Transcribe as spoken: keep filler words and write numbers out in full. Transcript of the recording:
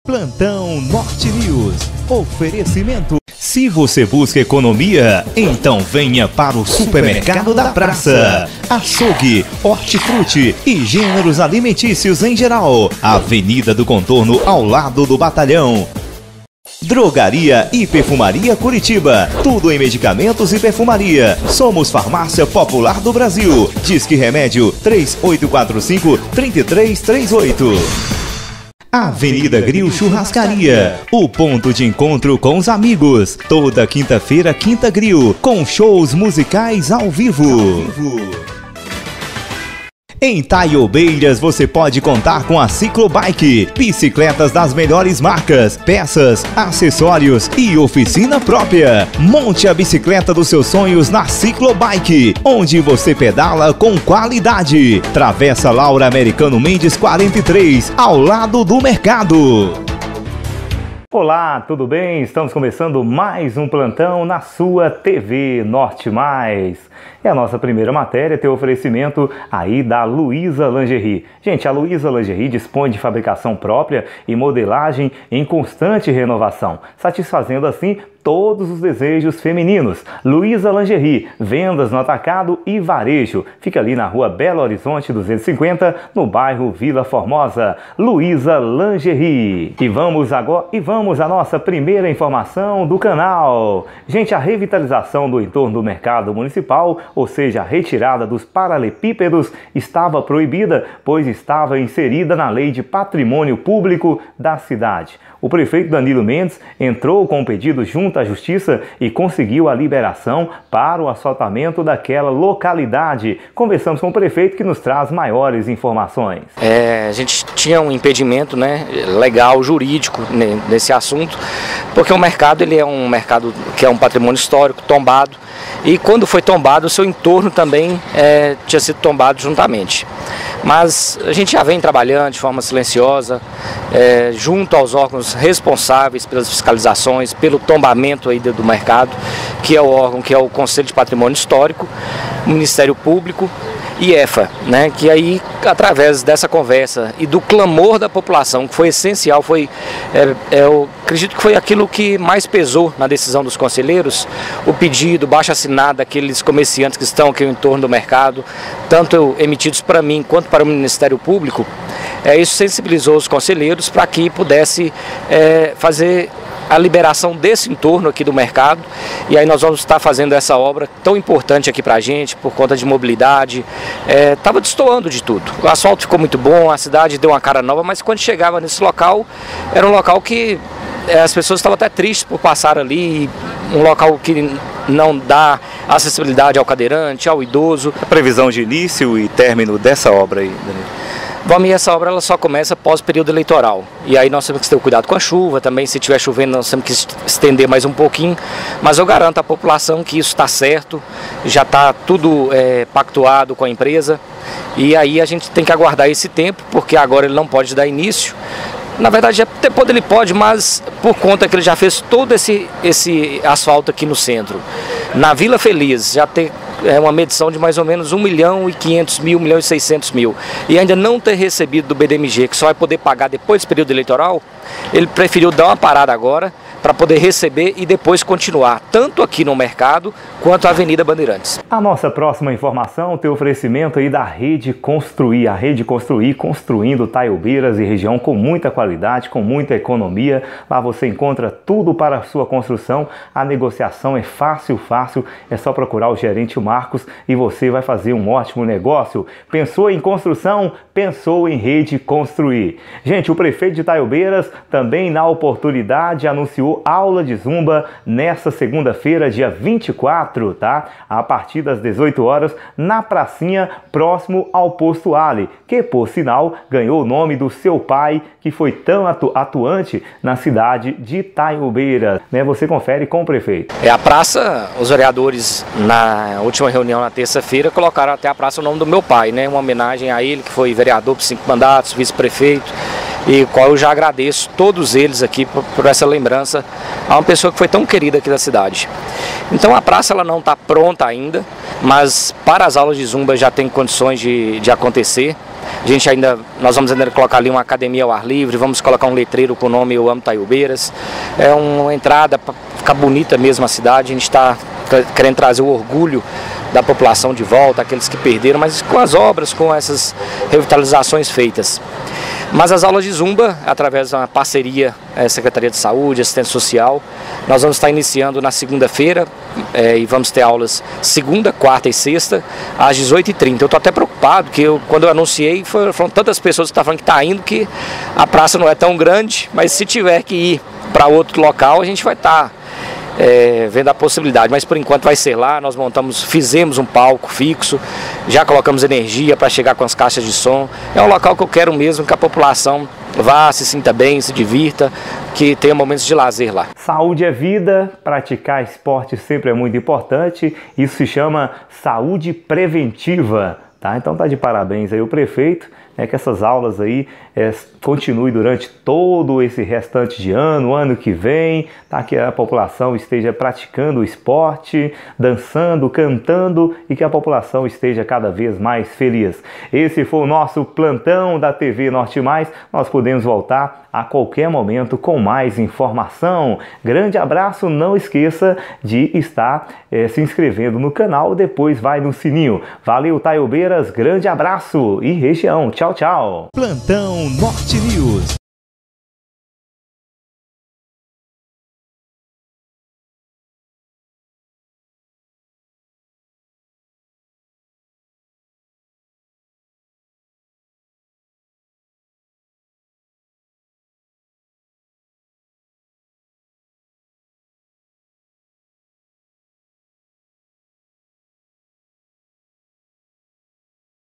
Plantão Norte News. Oferecimento. Se você busca economia, então venha para o Supermercado da Praça. Açougue, hortifruti e gêneros alimentícios em geral. Avenida do Contorno, ao lado do Batalhão. Drogaria e Perfumaria Curitiba. Tudo em medicamentos e perfumaria. Somos Farmácia Popular do Brasil. Disque Remédio três oito quatro cinco, três três três oito. Avenida Grill Churrascaria, o ponto de encontro com os amigos. Toda quinta-feira, Quinta Grill, com shows musicais ao vivo. Ao vivo. Em Taiobeiras você pode contar com a Ciclobike, bicicletas das melhores marcas, peças, acessórios e oficina própria. Monte a bicicleta dos seus sonhos na Ciclobike, onde você pedala com qualidade. Travessa Laura Americano Mendes quarenta e três, ao lado do mercado. Olá, tudo bem? Estamos começando mais um plantão na sua T V Norte Mais. E a nossa primeira matéria tem oferecimento aí da Luiza Lingerie. Gente, a Luiza Lingerie dispõe de fabricação própria e modelagem em constante renovação, satisfazendo assim todos os desejos femininos. Luiza Lingerie, vendas no atacado e varejo. Fica ali na rua Belo Horizonte duzentos e cinquenta, no bairro Vila Formosa. Luiza Lingerie. E vamos agora e vamos à nossa primeira informação do canal. Gente, a revitalização do entorno do mercado municipal, ou seja, a retirada dos paralelepípedos, estava proibida, pois estava inserida na Lei de Patrimônio Público da cidade. O prefeito Danilo Mendes entrou com o pedido junto à Justiça e conseguiu a liberação para o asfaltamento daquela localidade. Conversamos com o prefeito, que nos traz maiores informações. É, a gente tinha um impedimento, né, legal, jurídico nesse assunto, porque o mercado ele é um mercado que é um patrimônio histórico, tombado, e quando foi tombado, o seu entorno também é, tinha sido tombado juntamente. Mas a gente já vem trabalhando de forma silenciosa, é, junto aos órgãos responsáveis pelas fiscalizações, pelo tombamento aí do mercado, que é o órgão que é o Conselho de Patrimônio Histórico, o Ministério Público e EFA, né, que aí, através dessa conversa e do clamor da população, que foi essencial, foi, é, é, eu acredito que foi aquilo que mais pesou na decisão dos conselheiros, o pedido, baixo assinado daqueles comerciantes que estão aqui em torno do mercado, tanto emitidos para mim quanto para o Ministério Público. É, isso sensibilizou os conselheiros para que pudesse é, fazer a liberação desse entorno aqui do mercado, e aí nós vamos estar fazendo essa obra tão importante aqui pra gente, por conta de mobilidade. Estava é, destoando de tudo, o asfalto ficou muito bom, a cidade deu uma cara nova, mas quando chegava nesse local, era um local que é, as pessoas estavam até tristes por passar ali, um local que não dá acessibilidade ao cadeirante, ao idoso. A previsão de início e término dessa obra aí, Danilo? Bom, e essa obra ela só começa após o período eleitoral. E aí nós temos que ter cuidado com a chuva também. Se estiver chovendo, nós temos que estender mais um pouquinho. Mas eu garanto à população que isso está certo, já está tudo é, pactuado com a empresa. E aí a gente tem que aguardar esse tempo, porque agora ele não pode dar início. Na verdade, até pode, ele pode, mas por conta que ele já fez todo esse, esse asfalto aqui no centro. Na Vila Feliz, já tem é uma medição de mais ou menos um milhão e quinhentos mil, um milhão e seiscentos mil. E ainda não ter recebido do B D M G, que só vai poder pagar depois do período eleitoral, ele preferiu dar uma parada agora para poder receber e depois continuar, tanto aqui no mercado quanto a Avenida Bandeirantes. A nossa próxima informação tem oferecimento aí da Rede Construir. A Rede Construir, construindo Taiobeiras e região com muita qualidade, com muita economia. Lá você encontra tudo para a sua construção. A negociação é fácil, fácil. É só procurar o gerente Marcos e você vai fazer um ótimo negócio. Pensou em construção? Pensou em Rede Construir. Gente, o prefeito de Taiobeiras também, na oportunidade, anunciou aula de zumba nesta segunda-feira, dia vinte e quatro, tá? A partir das dezoito horas, na pracinha próximo ao Posto Ali, que por sinal ganhou o nome do seu pai, que foi tão atu atuante na cidade de Taiobeiras, né? Você confere com o prefeito. É a praça, os vereadores na última reunião na terça-feira colocaram até a praça o nome do meu pai, né? Uma homenagem a ele, que foi vereador por cinco mandatos, vice-prefeito. e qual eu já agradeço todos eles aqui por, por essa lembrança a uma pessoa que foi tão querida aqui da cidade. Então a praça ela não está pronta ainda, mas para as aulas de zumba já tem condições de, de acontecer. A gente ainda, nós vamos ainda colocar ali uma academia ao ar livre, vamos colocar um letreiro com o nome Eu Amo Taiobeiras. É uma entrada para ficar bonita mesmo a cidade, a gente está querendo trazer o orgulho da população de volta, aqueles que perderam, mas com as obras, com essas revitalizações feitas. Mas as aulas de zumba, através de uma parceria é, Secretaria de Saúde, Assistência Social, nós vamos estar iniciando na segunda-feira é, e vamos ter aulas segunda, quarta e sexta, às dezoito e trinta. Eu estou até preocupado, porque eu, quando eu anunciei, foram, foram tantas pessoas que estavam falando que está indo, que a praça não é tão grande, mas se tiver que ir para outro local, a gente vai estar... Tá É, vendo a possibilidade, mas por enquanto vai ser lá. Nós montamos, fizemos um palco fixo, já colocamos energia para chegar com as caixas de som. É um local que eu quero mesmo que a população vá, se sinta bem, se divirta, que tenha momentos de lazer lá. Saúde é vida, praticar esporte sempre é muito importante, isso se chama saúde preventiva, tá? Então tá de parabéns aí o prefeito, né, que essas aulas aí é, continuem durante todo esse restante de ano, ano que vem, tá? Que a população esteja praticando o esporte, dançando, cantando e que a população esteja cada vez mais feliz. Esse foi o nosso plantão da T V Norte Mais. Nós podemos voltar a qualquer momento com mais informação. Grande abraço, não esqueça de estar é, se inscrevendo no canal, depois vai no sininho. Valeu, Taiobeiras, grande abraço e região. Tchau, tchau. Plantão Norte News.